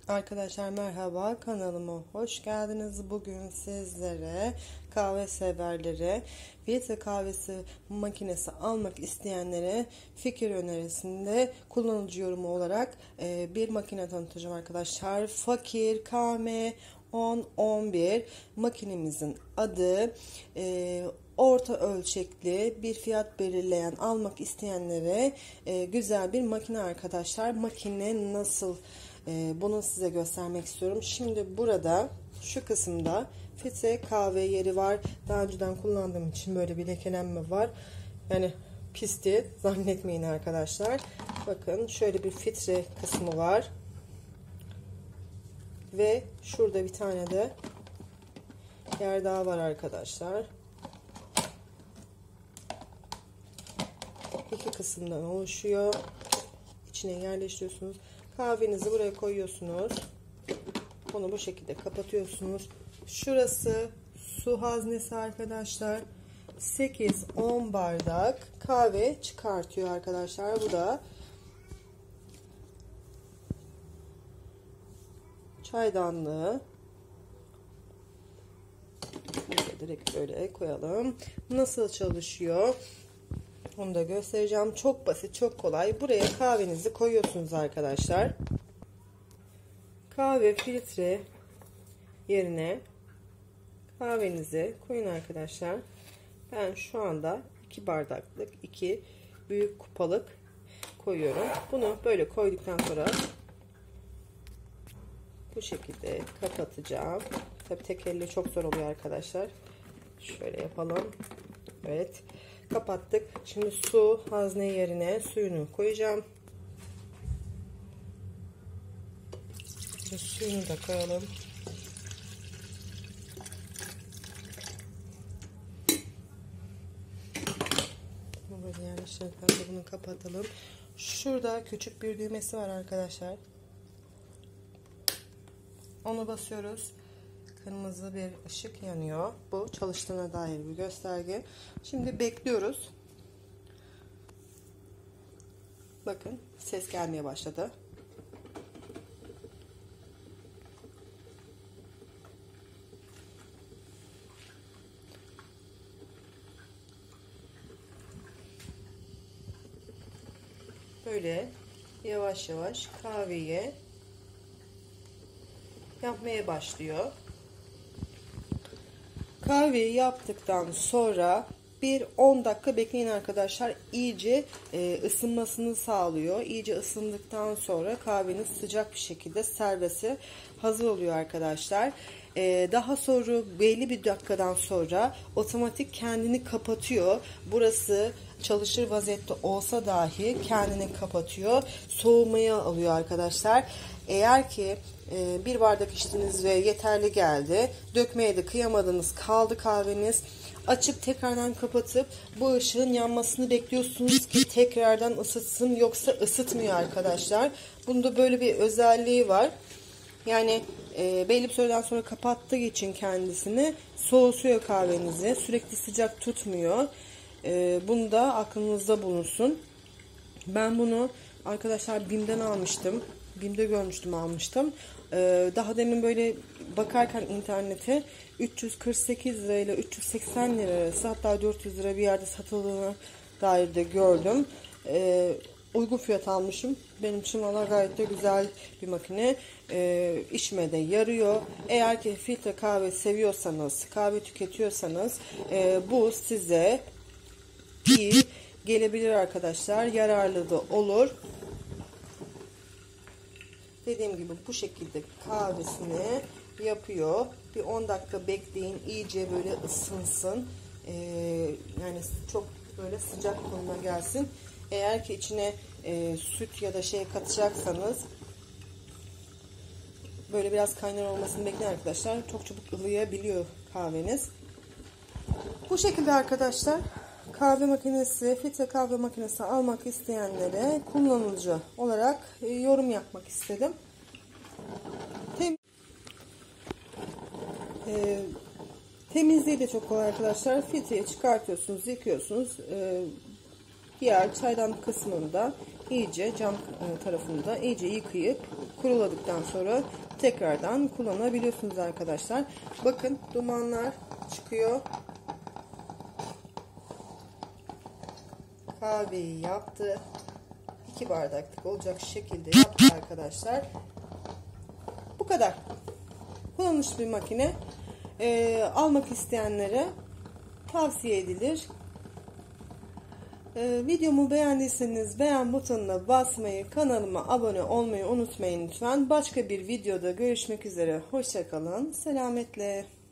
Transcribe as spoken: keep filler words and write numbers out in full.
Arkadaşlar merhaba, kanalıma hoş geldiniz. Bugün sizlere kahve severlere, filtre kahvesi makinesi almak isteyenlere fikir önerisinde kullanıcı yorumu olarak e, bir makine tanıtacağım arkadaşlar. Fakir K M on on bir makinemizin adı. E, orta ölçekli bir fiyat belirleyen, almak isteyenlere e, güzel bir makine arkadaşlar. Makine nasıl? Ee, bunu size göstermek istiyorum. Şimdi burada şu kısımda filtre kahve yeri var. Daha önceden kullandığım için böyle bir lekelenme var. Yani pisti zannetmeyin arkadaşlar. Bakın şöyle bir filtre kısmı var. Ve şurada bir tane de yer daha var arkadaşlar. İki kısımdan oluşuyor. İçine yerleştiriyorsunuz. Kahvenizi buraya koyuyorsunuz. Onu bu şekilde kapatıyorsunuz. Şurası su haznesi arkadaşlar. sekiz on bardak kahve çıkartıyor arkadaşlar. Bu da çaydanlığı. Direkt böyle koyalım. Nasıl çalışıyor? Onu da göstereceğim. Çok basit, çok kolay. Buraya kahvenizi koyuyorsunuz arkadaşlar. Kahve filtre yerine kahvenizi koyun arkadaşlar. Ben şu anda iki bardaklık, iki büyük kupalık koyuyorum. Bunu böyle koyduktan sonra bu şekilde kapatacağım. Tabii tek elle çok zor oluyor arkadaşlar. Şöyle yapalım. Evet. Kapattık. Şimdi su hazne yerine suyunu koyacağım. Şimdi suyunu da koyalım. Böyle yerleştirdikten sonra bunu kapatalım. Şurada küçük bir düğmesi var arkadaşlar. Onu basıyoruz. Kırmızı bir ışık yanıyor. Bu çalıştığına dair bir gösterge. Şimdi bekliyoruz. Bakın ses gelmeye başladı. Böyle yavaş yavaş kahveyi yapmaya başlıyor. Kahveyi yaptıktan sonra bir on dakika bekleyin arkadaşlar. İyice e, ısınmasını sağlıyor. İyice ısındıktan sonra kahveniz sıcak bir şekilde servise hazır oluyor arkadaşlar. E, daha sonra belli bir dakikadan sonra otomatik kendini kapatıyor. Burası çalışır vaziyette olsa dahi kendini kapatıyor. Soğumaya alıyor arkadaşlar. Eğer ki e, bir bardak içtiniz ve yeterli geldi, dökmeye de kıyamadınız, kaldı kahveniz, açıp tekrardan kapatıp bu ışığın yanmasını bekliyorsunuz ki tekrardan ısıtsın, yoksa ısıtmıyor arkadaşlar. Bunda böyle bir özelliği var. Yani e, belli bir süreden sonra kapattığı için kendisini soğutuyor kahvenizi, sürekli sıcak tutmuyor. E, bunu da aklınızda bulunsun. Ben bunu arkadaşlar BİM'den almıştım. BİM'de görmüştüm, almıştım. Ee, daha demin böyle bakarken internete üç yüz kırk sekiz lira ile üç yüz seksen lira arası, hatta dört yüz lira bir yerde satıldığına dair de gördüm. Ee, uygun fiyat almışım. Benim için valla gayet de güzel bir makine. Ee, işime de yarıyor. Eğer ki filtre kahve seviyorsanız, kahve tüketiyorsanız e, bu size iyi gelebilir arkadaşlar. Yararlı da olur. Dediğim gibi bu şekilde kahvesini yapıyor. Bir on dakika bekleyin. İyice böyle ısınsın. Ee, yani çok böyle sıcak konuma gelsin. Eğer ki içine e, süt ya da şey katacaksanız böyle biraz kaynar olmasını bekleyin arkadaşlar. Çok çabuk ılıyabiliyor kahveniz. Bu şekilde arkadaşlar. Kahve makinesi, filtre kahve makinesi almak isteyenlere kullanıcı olarak e, yorum yapmak istedim. Tem e, temizliği de çok kolay arkadaşlar. Filtreyi çıkartıyorsunuz, yıkıyorsunuz. E, diğer çaydanlık kısmında iyice, cam e, tarafında iyice yıkayıp kuruladıktan sonra tekrardan kullanabiliyorsunuz arkadaşlar. Bakın dumanlar çıkıyor. Kahveyi yaptı. iki bardaklık olacak şekilde yaptı arkadaşlar. Bu kadar. Kullanışlı bir makine. Ee, almak isteyenlere tavsiye edilir. Ee, videomu beğendiyseniz beğen butonuna basmayı, kanalıma abone olmayı unutmayın lütfen. Başka bir videoda görüşmek üzere. Hoşça kalın. Selametle.